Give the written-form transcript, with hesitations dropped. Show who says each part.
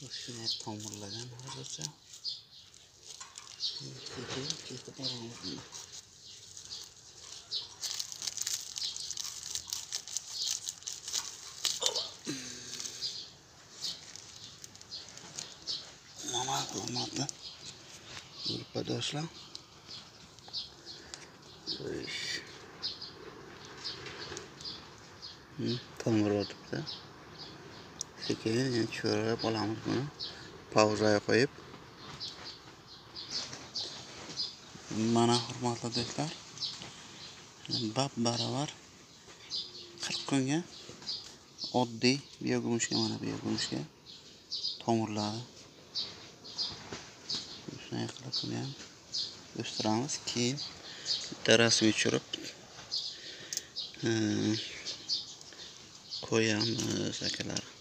Speaker 1: Shuni tomirlagan hozircha. Ketib boramiz. Mana hurmatli yurtdoshlar. Tomir o'tibdi. Sekin cho'rib olamiz buni. Pauzaga qo'yib. Mana hurmatli do'stlar. Bab baravar 40 kunga oddiy biyogumushga mana biyogumushga tomirladi. Shunday qilib buni ham o'stiramiz. Keyin darasini tushirib qo'yamiz akalar.